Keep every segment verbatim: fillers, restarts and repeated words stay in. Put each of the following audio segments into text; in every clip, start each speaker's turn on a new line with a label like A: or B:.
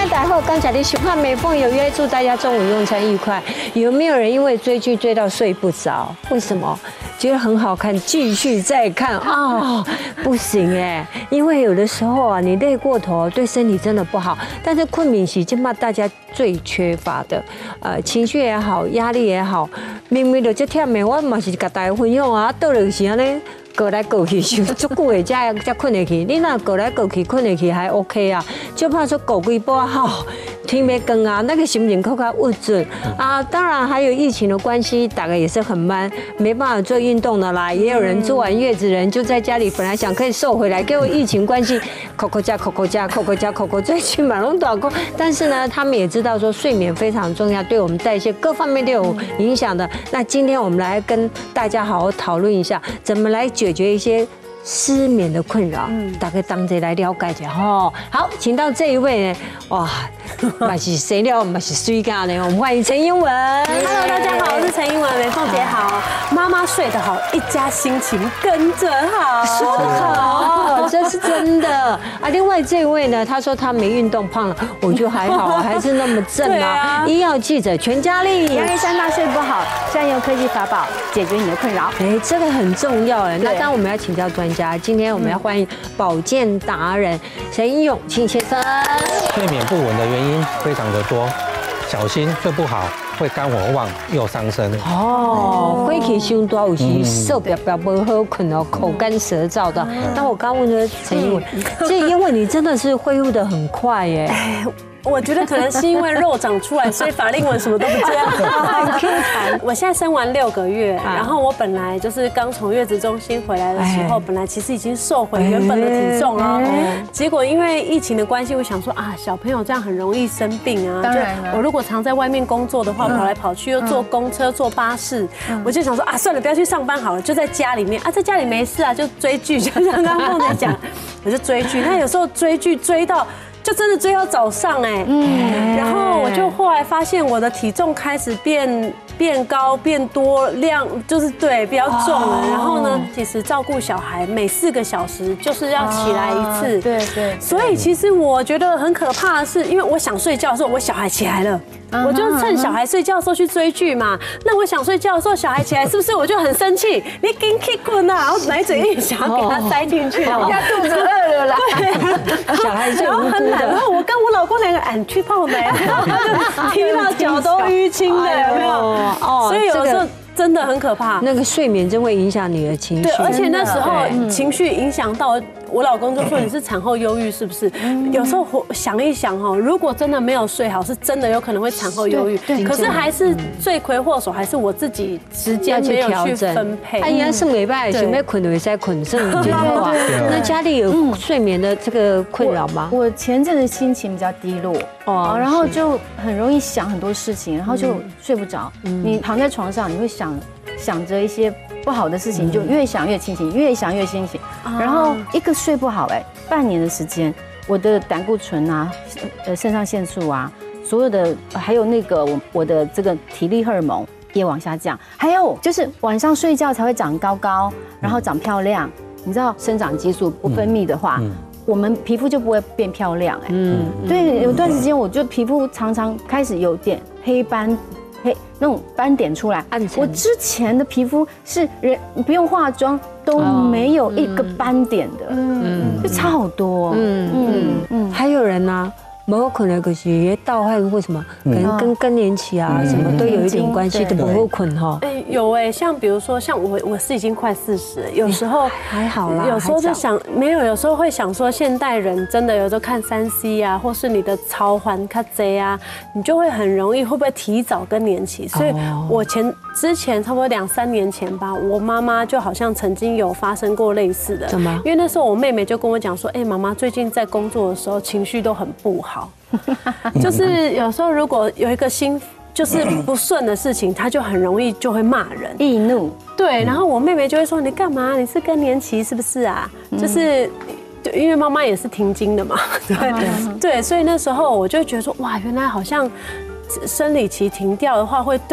A: 安大后，刚才的喜欢美凤有约，祝大家中午用餐愉快。有没有人因为追剧追到睡不着？为什么？觉得很好看，继续再看啊？不行哎，因为有的时候啊，你累过头，对身体真的不好。但是困眠是今嘛大家最缺乏的，呃，情绪也好，压力也好，明明就这忝的，我嘛是甲大家分享啊，倒就是安尼。过来过去想足久的才才困得去，你那过来过去困得去还 OK 啊，就怕说过几波好天没光啊，那个心情更加郁准啊。当然还有疫情的关系，大概也是很慢，没办法做运动的啦。也有人做完月子人就在家里，本来想可以瘦回来，结果疫情关系，口口加口口加口口加口口，最起码拢短裤。但是呢，他们也知道说睡眠非常重要，对我们代谢各方面都有影响的。那今天我们来跟大家好好讨论一下，怎么来解决一些失眠的困扰，大概当这来了解一下哈。好，请到这一位呢，哇，嘛是谁了，嘛是水咖呢？我们欢迎陈英文。
B: Hello， 大家好，我是陈英文，美凤姐好。妈妈睡得好，一家心情跟着好。
A: 说得好，这是真的啊。另外这位呢，他说他没运动胖了，我觉得还好，还是那么正啊。医药记者全家丽，
C: 压力山大睡不好，善用科技法宝解决你的困扰。
A: 哎，这个很重要哎。那当然我们要请教专家，今天我们要欢迎保健达人陈永庆先生。
D: 睡眠不稳的原因非常的多，小心睡不好会肝火旺又伤身。
A: 哦，火气伤大，有时手表表不好困哦，口干舌燥的。那我刚问说陈英文，这因为你真的是恢复的很快耶。
B: 我觉得可能是因为肉长出来，所以法令纹什么都不这样。
A: 很 Q 弹。
B: 我现在生完六个月，然后我本来就是刚从月子中心回来的时候，本来其实已经瘦回原本的体重了。结果因为疫情的关系，我想说啊，小朋友这样很容易生病啊。
C: 当然了，
B: 我如果常在外面工作的话，跑来跑去又坐公车、坐巴士，我就想说啊，算了，不要去上班好了，就在家里面啊，在家里没事啊，就追剧，就像刚刚凤姐讲，我就追剧。那有时候追剧追到。就真的追到早上哎，嗯，然后我就后来发现我的体重开始变变高变多量，就是对比较重了。然后呢，其实照顾小孩每四个小时就是要起来一次，
C: 对对。
B: 所以其实我觉得很可怕的是，因为我想睡觉的时候，我小孩起来了。我就趁小孩睡觉的时候去追剧嘛。那我想睡觉的时候，小孩起来，是不是我就很生气？你给起困啊！然后奶嘴硬想要给他塞进去，人家肚子饿了啦。对，
A: 小孩就
B: 然后很懒。然后我跟我老公两个俺去泡奶，然后他就踢到脚都淤青的，有没有？哦，所以有时候。真的很可怕，
A: 那个睡眠真会影响你的情绪。
B: 对，而且那时候情绪影响到我老公，就说你是产后忧郁是不是？有时候想一想哈，如果真的没有睡好，是真的有可能会产后忧郁。可是还是罪魁祸首，还是我自己时间没有去分配。
A: 哎呀，是没办法，想要困就会再困，是你觉得话。那家里有睡眠的这个困扰吗？
C: 我前阵子心情比较低落哦，然后就很容易想很多事情，然后就睡不着。你躺在床上，你会想。想着一些不好的事情，就越想越清醒，越想越清醒。然后一个睡不好，哎，半年的时间，我的胆固醇啊，呃，肾上腺素啊，所有的还有那个我我的这个体力荷尔蒙也往下降。还有就是晚上睡觉才会长高高，然后长漂亮。你知道生长激素不分泌的话，我们皮肤就不会变漂亮。哎，嗯，对，有段时间我就皮肤常常开始有点黑斑。嘿，那种斑点出来，我之前的皮肤是人不用化妆都没有一个斑点的，嗯，就差好多，嗯
A: 嗯嗯，还有人呢。没可能可是盗汗或什么，可能跟更年期啊什么都有一点关系的，不够困哈。
B: 哎，有哎，像比如说像我，我是已经快四十，有时候
A: 还好啦，
B: 有时候就想没有，有时候会想说，现代人真的有时候看三 C 啊，或是你的超环看 Z 啊，你就会很容易会不会提早更年期？所以我前之前差不多两三年前吧，我妈妈就好像曾经有发生过类似的，
A: 怎么？
B: 因为那时候我妹妹就跟我讲说，哎，妈妈最近在工作的时候情绪都很不好。就是有时候如果有一个心就是不顺的事情，他就很容易就会骂人、
C: 易怒。
B: 对，然后我妹妹就会说：“你干嘛？你是更年期是不是啊？”就是，因为妈妈也是停经的嘛，对对，所以那时候我就觉得说，哇，原来好像生理期停掉的话，会对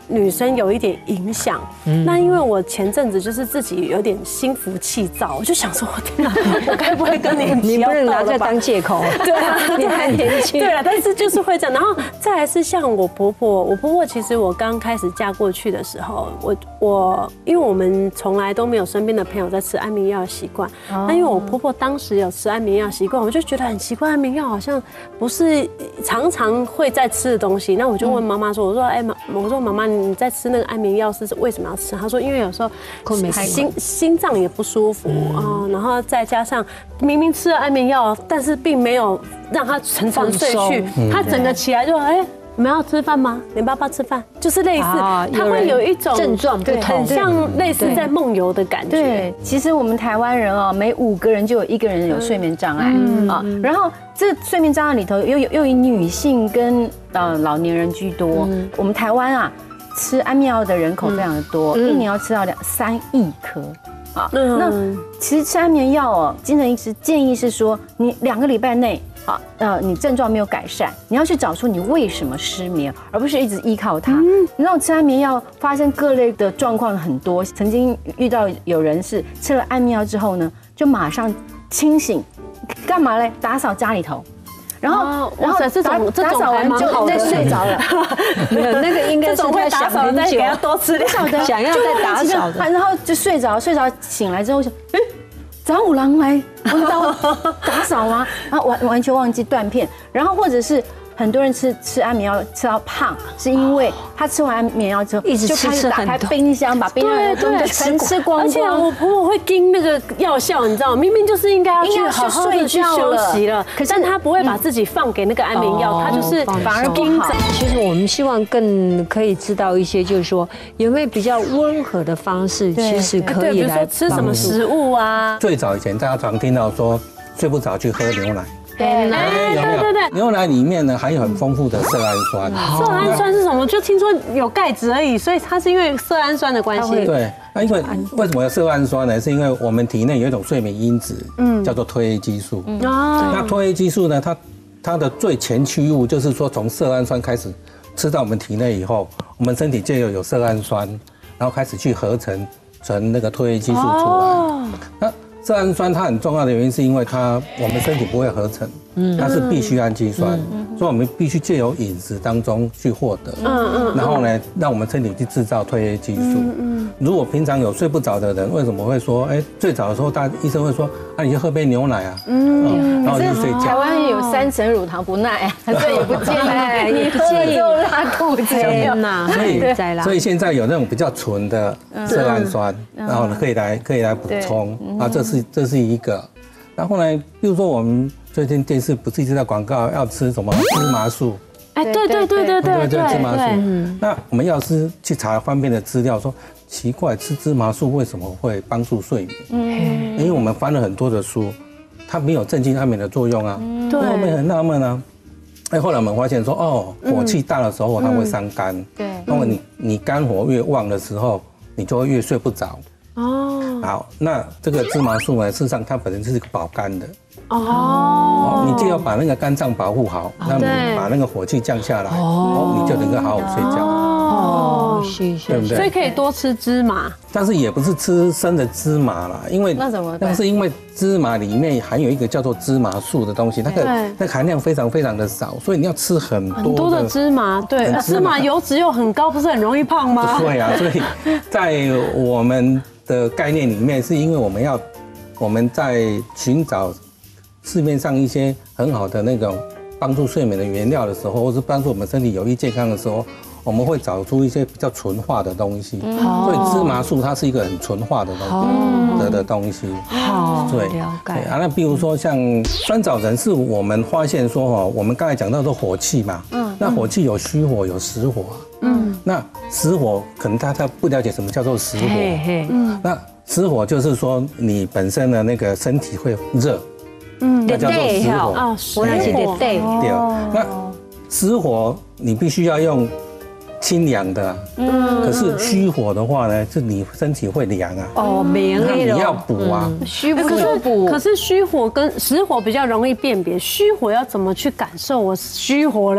B: 女生有一点影响。那因为我前阵子就是自己有点心浮气躁，我就想说，天哪，我该不会更年期
A: 你不能拿这当借口。
B: 对啊，你还年轻。对啊，但是就是会这样。然后再来是像我婆婆，我婆婆其实我刚开始嫁过去的时候，我我因为我们从来都没有身边的朋友在吃安眠药的习惯，那因为我婆婆当时有吃安眠药习惯，我就觉得很奇怪，安眠药好像不是常常会在吃的东西。那我就问妈妈说，我说哎妈，我说妈妈你在吃那个安眠药是为什么要吃？她说因为有时候心心脏也不舒服啊，然后再加上明明吃了安眠药，但是并没有让她沉沉睡去，她整个起来就哎。你们要吃饭吗？你们要不要吃饭？就是类似，它会有一种
A: 症状不同，
B: 很像类似在梦游的感觉。
C: 对，其实我们台湾人哦，每五个人就有一个人有睡眠障碍啊。然后这睡眠障碍里头又有又以女性跟呃老年人居多。我们台湾啊，吃安眠药的人口非常的多，一年要吃到两三亿颗。啊，那其实吃安眠药哦，精神医师建议是说，你两个礼拜内。啊，呃，你症状没有改善，你要去找出你为什么失眠，而不是一直依靠它。嗯，那种吃安眠药发生各类的状况很多，曾经遇到有人是吃了安眠药之后呢，就马上清醒，干嘛嘞？打扫家里头。然后，然后这种打扫完就再睡着了。
A: 没有，那个应该是他想很久，
B: 要多吃点，
A: 想要再打扫的，
C: 然后就睡着，睡着醒来之后就，哎。找五郎来帮到打扫吗？然后完完全忘记断片，然后或者是很多人吃吃安眠药吃到胖，是因为他吃完安眠药之后
A: 一直
C: 就开始打开冰箱，把冰箱的东西全吃光光。
B: 而且我婆婆会盯那个药效，你知道吗？明明就是应该要去好好的去休息了，可是他不会把自己放给那个安眠药，他就是反而盯着。
A: 其实我们希望更可以知道一些，就是说有没有比较温和的方式，其实可以来
B: 吃什么食物啊。
D: 最早以前大家常听到说睡不着去喝牛奶。
A: 对
B: 对对对，
D: 牛奶里面呢含有很丰富的色氨酸。
B: 色氨酸是什么？就听说有钙质而已，所以它是因为色氨酸的关系。
D: 对，那因为为什么有色氨酸呢？是因为我们体内有一种睡眠因子，嗯，叫做褪黑激素。哦，那褪黑激素呢，它它的最前驱物就是说，从色氨酸开始吃到我们体内以后，我们身体就有有色氨酸，然后开始去合成成那个褪黑激素出来。哦，那色氨酸它很重要的原因是因为它我们身体不会合成，它是必需氨基酸，所以我们必须借由饮食当中去获得，然后呢，让我们身体去制造褪黑激素。如果平常有睡不着的人，为什么会说，哎，最早的时候大医生会说，啊，你就喝杯牛奶啊，然后就睡觉。
C: 台湾有三层乳糖不耐，所以也不建议你喝了之后拉肚子。
D: 所以所以现在有那种比较纯的色氨酸，然后呢可以来可以来补充啊，这是这是一个。然后呢，比如说我们最近电视不是一直在广告要吃什么芝麻素？
B: 哎，对对对对对
D: 对，芝麻素。那我们要是去查方面的资料，说奇怪，吃芝麻素为什么会帮助睡眠？嗯，因为我们翻了很多的书，它没有镇静安眠的作用啊。对，我们很纳闷啊。哎，后来我们发现说，哦，火气大的时候它会伤肝。对，那么你你肝火越旺的时候，你就会越睡不着。哦，好，那这个芝麻素呢，事实上它本身是一个保肝的。哦，你就要把那个肝脏保护好，那你把那个火气降下来，哦，你就能够好好睡觉。哦，
A: 是是，
D: 对不对？
B: 所以可以多吃芝麻，
D: 但是也不是吃生的芝麻啦，因为
C: 那怎么？
D: 那是因为芝麻里面含有一个叫做芝麻素的东西，那个那个含量非常非常的少，所以你要吃很多
B: 很多的芝麻，对，芝麻油脂又很高，不是很容易胖吗？
D: 对啊，所以在我们的概念里面，是因为我们要我们在寻找市面上一些很好的那种帮助睡眠的原料的时候，或是帮助我们身体有益健康的时候，我们会找出一些比较纯化的东西。嗯、所以芝麻素它是一个很纯化的东西、哦、的的东西。
A: 好，
D: 对，
A: 了解。
D: 对啊，那比如说像酸枣仁，是我们发现说哈，我们刚才讲到说火气嘛，嗯，那火气有虚火有实火，嗯，那实火可能大家不了解什么叫做实火，嘿嘿嗯，那实火就是说你本身的那个身体会热。嗯，那叫做实火
A: 啊，我那是对对。
D: 那实火你必须要用清凉的，嗯，可是虚火的话呢，是你身体会凉啊。
A: 哦，明了。
D: 那你要补啊，
B: 虚不可补。可是虚火跟实火比较容易辨别，虚火要怎么去感受？我虚火了。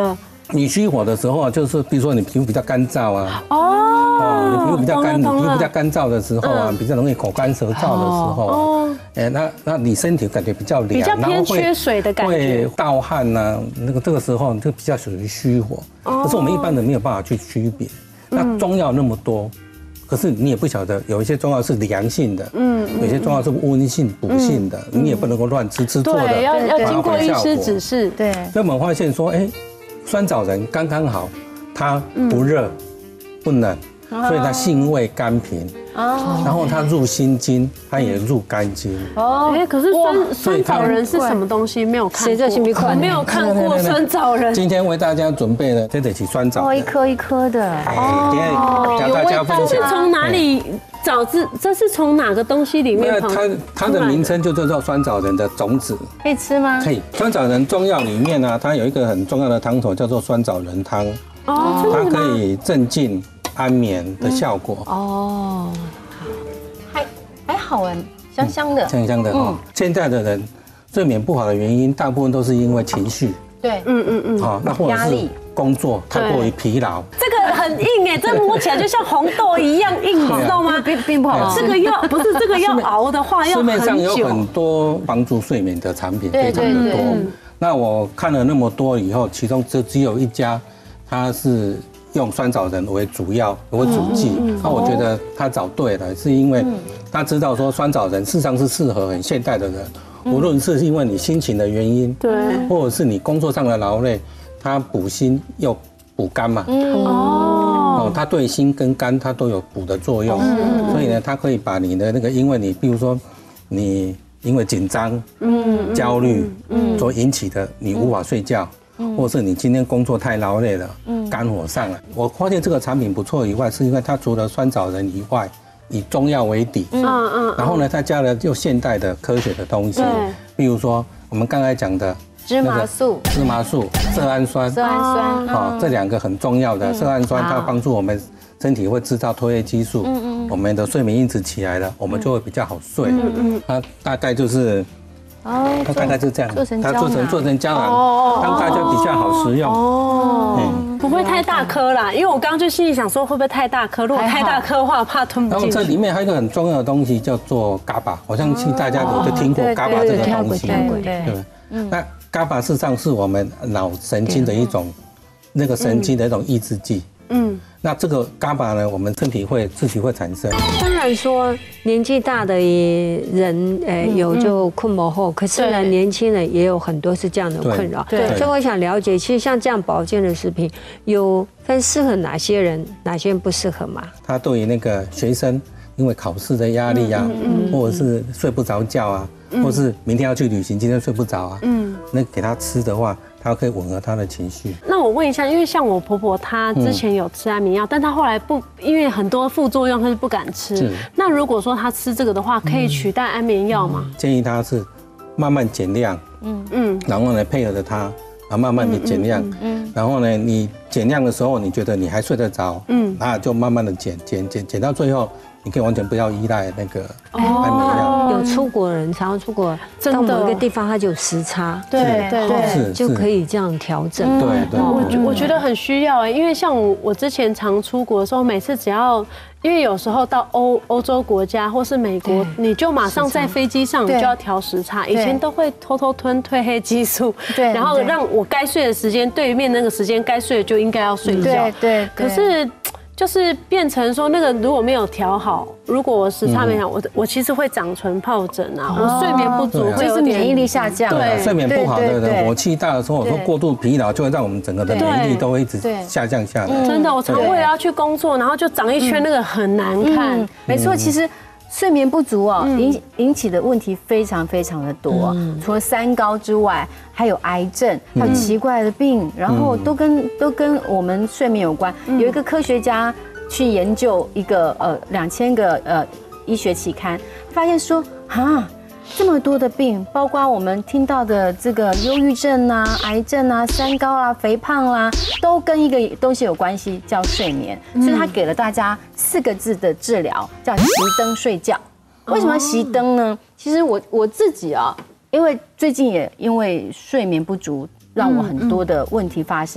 D: 你虚火的时候啊，就是比如说你皮肤比较干燥啊，哦，你皮肤比较干，你皮肤比较干燥的时候啊，比较容易口干舌燥的时候，哦，哎，那那你身体感觉比较凉，
B: 比较偏缺水的感觉，
D: 会盗汗呐，那个这个时候就比较属于虚火，可是我们一般人没有办法去区别。那中药那么多。可是你也不晓得，有一些中药是凉性的，嗯，有些中药是温性补性的，你也不能够乱吃，吃错的，
B: 对，要要经过医师指示，
C: 对。
D: 所以我们发现说，哎，酸枣仁刚刚好，它不热不冷，所以它性味甘平，哦，然后它入心经，它也入肝经。
B: 哦，哎，可是酸酸枣仁是什么东西？没有看过，我没有看过酸枣仁。
D: 今天为大家准备了这得起酸枣，
C: 哦，一颗一颗的，
D: 哎，今天教大家分享。
B: 这是从哪里枣子？这是从哪个东西里面？
D: 它它的名称就叫做酸枣仁的种子，
C: 可以吃吗？
D: 可以。酸枣仁中药里面呢，它有一个很重要的汤头叫做酸枣仁汤，哦，它可以镇静安眠的效果。哦。
C: 还好哎，香香的，
D: 香香的哈。现在的人睡眠不好的原因，大部分都是因为情绪。
C: 对，嗯嗯嗯。
D: 好，那或者是工作太过于疲劳。
B: 这个很硬哎，这摸起来就像红豆一样硬，你知道吗？
C: 并并不好吃。
B: 这个要不是这个要熬的话，要很久。
D: 市面上有很多帮助睡眠的产品，非常的多。那我看了那么多以后，其中只只有一家，它是用酸枣仁为主要为主剂。那我觉得他找对了，是因为他知道说酸枣仁事实上是适合很现代的人，无论是因为你心情的原因，对，或者是你工作上的劳累，它补心又补肝嘛。哦，它对心跟肝它都有补的作用，所以呢，它可以把你的那个，因为你比如说你因为紧张、嗯、焦虑所引起的你无法睡觉。或是你今天工作太劳累了，肝火上来。我发现这个产品不错以外，是因为它除了酸枣仁以外，以中药为底，嗯嗯，然后呢，它加了就现代的科学的东西，比如说我们刚才讲的
C: 芝麻素、
D: 芝麻素、色氨酸、
C: 色氨酸，
D: 好，这两个很重要的色氨酸，它帮助我们身体会制造褪黑激素，嗯嗯，我们的睡眠因子起来了，我们就会比较好睡，嗯嗯，它大概就是。哦，它大概是这样，它做成做成胶囊，让大家比较好食用。哦，
B: 不会太大颗啦，因为我刚刚就心里想说会不会太大颗，如果太大颗的话，怕吞不进去。
D: 然后这里面还有一个很重要的东西叫做 G A B A， 好像是大家有就听过 G A B A 这个东西，对对。那 G A B A 事实上是我们脑神经的一种那个神经的一种抑制剂。嗯，那这个 G A B A 呢，我们身体会自己会产生。
A: 当然说年纪大的人，呃，有就困魔后，可是呢，年轻人也有很多是这样的困扰。对，所以我想了解，其实像这样保健的食品，有分适合哪些人，哪些人不适合吗？
D: 它对于那个学生，因为考试的压力啊，或者是睡不着觉啊，或是明天要去旅行，今天睡不着啊，嗯，那给他吃的话。它可以吻合他的情绪。
B: 那我问一下，因为像我婆婆，她之前有吃安眠药，但她后来不，因为很多副作用，她是不敢吃。那如果说她吃这个的话，可以取代安眠药吗？
D: 建议她是慢慢减量，嗯嗯，然后呢配合着它，啊慢慢的减量，嗯，然后呢你减量的时候，你觉得你还睡得着，嗯，那就慢慢的减减减减到最后。你可以完全不要依赖那个安眠药。
A: 有出国人常常出国到某一个地方，它就有时差，
B: 对对对，
A: 就可以这样调整。
D: 对对，
B: 我我觉得很需要哎，因为像我我之前常出国的时候，每次只要因为有时候到欧欧洲国家或是美国，你就马上在飞机上你就要调时差，以前都会偷偷吞褪黑激素，对，然后让我该睡的时间，对面那个时间该睡的就应该要睡觉，
C: 对对，
B: 可是。就是变成说，那个如果没有调好，如果我时差没好，我我其实会长唇疱疹啊，我睡眠不足会有
C: 免疫力下降，
D: 对，睡眠不好的人，火气大的时候，我说过度疲劳就会让我们整个的免疫力都会一直下降下来。
B: 真的，我常为了要去工作，然后就长一圈，那个很难看。
C: 没错，其实。睡眠不足哦，引引起的问题非常非常的多，除了三高之外，还有癌症，还有奇怪的病，然后都跟都跟我们睡眠有关。有一个科学家去研究一个呃两千个呃医学期刊，发现说啊。这么多的病，包括我们听到的这个忧郁症啊、癌症啊、三高啊、肥胖啦，都跟一个东西有关系，叫睡眠。所以他给了大家四个字的治疗，叫熄灯睡觉。为什么要熄灯呢？其实我我自己啊，因为最近也因为睡眠不足，让我很多的问题发生。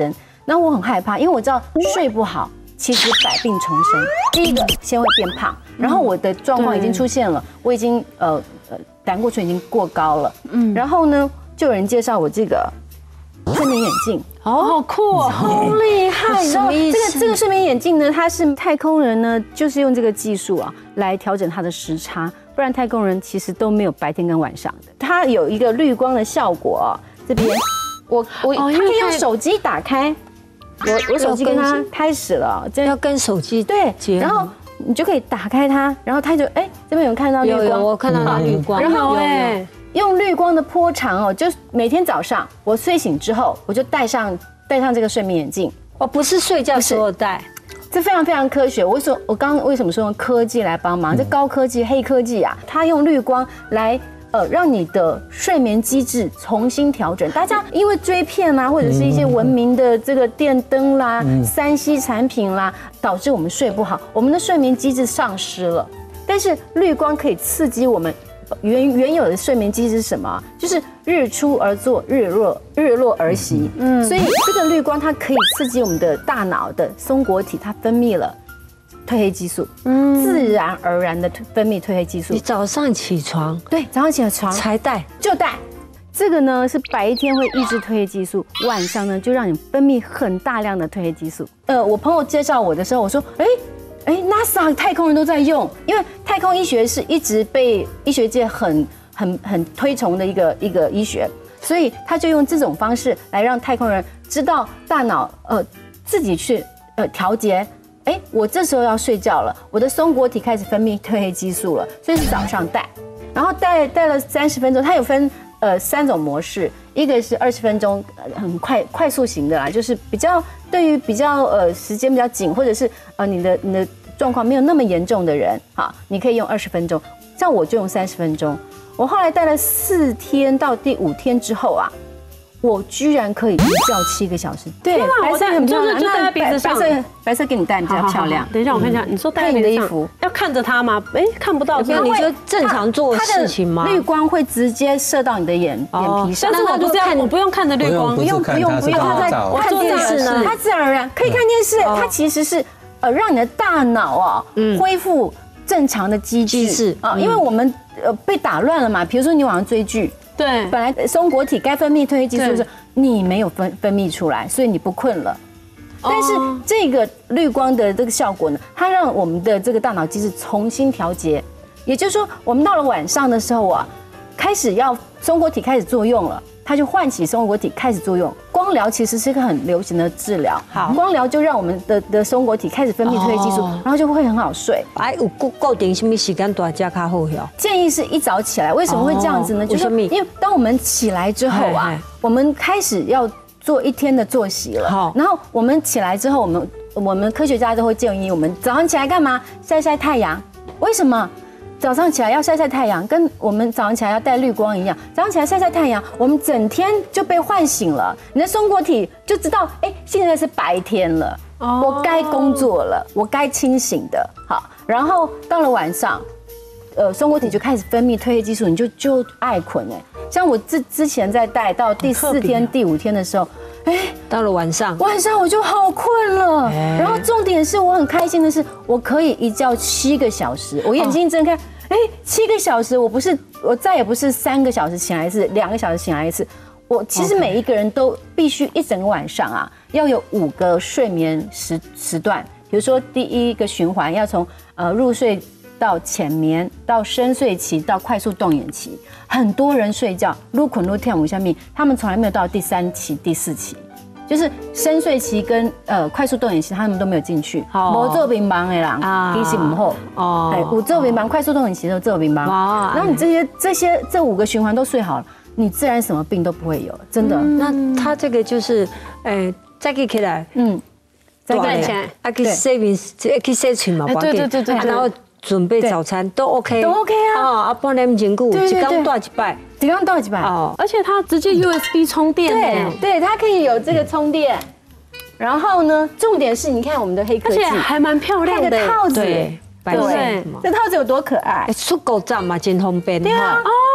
C: 那我很害怕，因为我知道睡不好，其实百病丛生。第一个先会变胖，然后我的状况已经出现了，我已经呃呃胆固醇已经过高了，嗯，然后呢，就有人介绍我这个睡眠眼镜。
B: 哦，好酷哦，
C: 好厉害！你知道这个这个睡眠眼镜呢，它是太空人呢，就是用这个技术啊来调整它的时差，不然太空人其实都没有白天跟晚上的。它有一个绿光的效果，这边我我它可以用手机打开，我我手机跟它开始了，
A: 这要跟手机
C: 对，然后你就可以打开它，然后它就哎这边有看到绿光，
A: 有有我看到它绿光，
C: 然后哎。用绿光的波长哦，就每天早上我睡醒之后，我就戴上戴上这个睡眠眼镜。
A: 哦，不是睡觉时候戴，
C: 这非常非常科学。我说我刚刚为什么说用科技来帮忙？这高科技、黑科技啊，它用绿光来呃让你的睡眠机制重新调整。大家因为追片啦，或者是一些文明的这个电灯啦、三 C 产品啦，导致我们睡不好，我们的睡眠机制丧失了。但是绿光可以刺激我们。原原有的睡眠机制是什么？就是日出而作，日落日落而息。嗯，所以这个绿光它可以刺激我们的大脑的松果体，它分泌了褪黑激素，嗯，自然而然的分泌褪黑激素。
A: 你早上起床，
C: 对，早上起床
A: 才戴
C: 就戴。这个呢是白天会抑制褪黑激素，晚上呢就让你分泌很大量的褪黑激素。呃，我朋友介绍我的时候，我说，哎。哎 ，NASA 太空人都在用，因为太空医学是一直被医学界很很很推崇的一个一个医学，所以他就用这种方式来让太空人知道大脑呃自己去呃调节。哎，我这时候要睡觉了，我的松果体开始分泌褪黑激素了，所以是早上戴，然后戴戴了三十分钟，它有分呃三种模式，一个是二十分钟，很快快速型的啦，就是比较对于比较呃时间比较紧，或者是呃你的你的状况没有那么严重的人，好，你可以用二十分钟，像我就用三十分钟。我后来戴了四天到第五天之后啊，我居然可以一觉七个小时。
B: 对，白色很漂亮，就戴在鼻子上。
C: 白色白色给你戴比较漂亮。
B: 等一下我看一下，你说戴你的衣服要看着它吗？哎，看不到。
A: 没有，你就正常做事情吗？
C: 绿光会直接射到你的眼眼皮上。
B: 但是我不是要，我不用看着绿光，
D: 不用不用不用。
C: 我看电视呢，它自然而然可以看电视，它其实是。呃，让你的大脑啊恢复正常的机制啊，因为我们呃被打乱了嘛。比如说你晚上追剧，
B: 对，
C: 本来松果体该分泌褪黑激素的时候，你没有分分泌出来，所以你不困了。但是这个绿光的这个效果呢，它让我们的这个大脑机制重新调节，也就是说，我们到了晚上的时候啊，开始要松果体开始作用了。它就唤起松果体开始作用。光疗其实是一个很流行的治疗，好，光疗就让我们的的松果体开始分泌褪黑激素，然后就会很好睡。
A: 哎，有固固定什么时间大家较好哟？
C: 建议是一早起来，为什么会这样子呢？就是因为当我们起来之后啊，我们开始要做一天的作息了。好，然后我们起来之后，我们我们科学家都会建议我们早上起来干嘛？晒晒太阳。为什么？早上起来要晒晒太阳，跟我们早上起来要带绿光一样。早上起来晒晒太阳，我们整天就被唤醒了，你的松果体就知道，哎，现在是白天了，我该工作了，我该清醒的。好，然后到了晚上，呃，松果体就开始分泌褪黑激素，你就就爱困哎。像我之之前在带到第四天、第五天的时候，哎，
A: 到了晚上，
C: 晚上我就好困了。然后重点是我很开心的是，我可以一觉七个小时，我眼睛睁开，哎，七个小时，我不是，我再也不是三个小时醒来一次，两个小时醒来一次。我其实每一个人都必须一整个晚上啊，要有五个睡眠时时段。比如说第一个循环要从呃入睡到浅眠，到深睡期，到快速动眼期。很多人睡觉撸困撸跳舞下面，他们从来没有到第三期、第四期，就是深睡期跟呃快速动眼期，他们都没有进去。没做乒乓的人，其实不好。哦，哎，我做乒乓，快速动眼期都做乒乓。然后你这些这些这五个循环都睡好了，你自然什么病都不会有，真的。
A: 那他这个就是，哎，再给起来，嗯，
B: 再给起来，
A: 啊，去睡眠，去睡床嘛，
B: 对对对对，
A: 然后。准备早餐都 OK，
C: 都 OK 啊！
A: 哦，啊，半年前久，一缸多几百，
C: 一缸多几百哦，
B: 而且它直接 U S B 充电，
C: 对对，它可以有这个充电。然后呢，重点是你看我们的黑科技，
B: 而且还蛮漂亮的
C: 套子，
A: 对，
C: 对，这套子有多可爱？
A: 出狗站嘛，真方便。
C: 对啊，
B: 哦，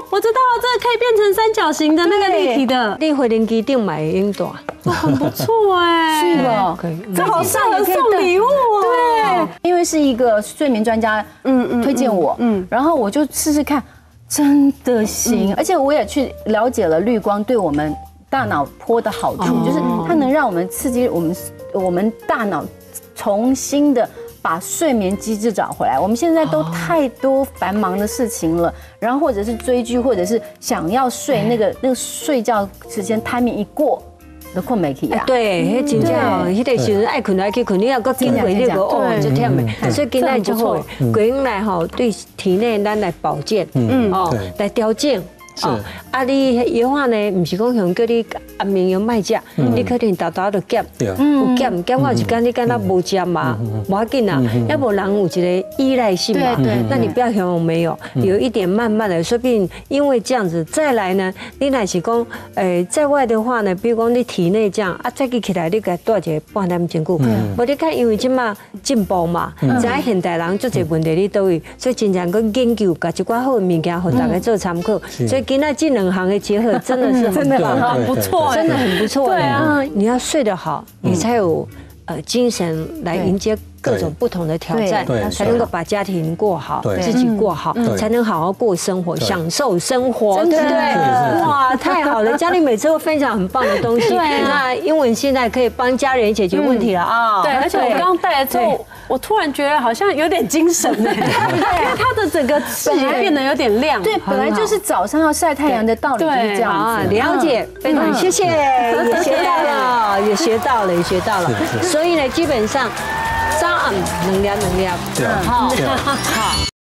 B: 我知道了，这个可以变成三角形的那个立体的，
A: 你回零机定买用大，
B: 很不错哎，
C: 是的，
A: 可以。
B: 这好适合送礼物哦。
C: 对，因为是一个睡眠专家，嗯嗯，推荐我，嗯，然后我就试试看，真的行，而且我也去了解了绿光对我们大脑波的好处，就是它能让我们刺激我们我们大脑重新的把睡眠机制找回来。我们现在都太多繁忙的事情了，然后或者是追剧，或者是想要睡，那个那个睡觉时间 timing 一过，都困没起啊。
A: 对，迄真正哦，迄个时阵爱困爱去困，你要搁紧回那个哦，就忝的。所以今仔就好，规日来吼对体内咱来保健，嗯哦，来调整。哦，啊，你药啊呢，唔是讲像叫你安眠药卖食，你可能豆豆就减，有减减好一间你敢若无食嘛，无要紧啊，要不人有一个依赖性嘛，那你不要想我没有，有一点慢慢的，说不定因为这样子再来呢，你若是讲诶在外的话呢，比如讲你体内这样啊，再起起来你给带一个半点钟久，无你看因为即马进步嘛，知影现代人做这问题你都会，所以经常去研究，甲一寡好的物件，互大家做参考，所以。今天这两行的结合真的是
B: 真的很不错，
A: 真的很不错。对啊，你要睡得好，你才有呃精神来迎接各种不同的挑战，才能够把家庭过好，自己过好，才能好好过生活，享受生活，对不对？哇，太好了！家里每次都分享很棒的东西，那英文现在可以帮家人解决问题了啊！
B: 对，而且我刚刚带来之后。我突然觉得好像有点精神哎，因为它的整个视野变得有点亮。
C: 对，本来就是早上要晒太阳的道理就是这样子。
A: 了解，非常谢谢，也学到了，也学到了，也学到了。所以呢，基本上早暗能量能量，好，好。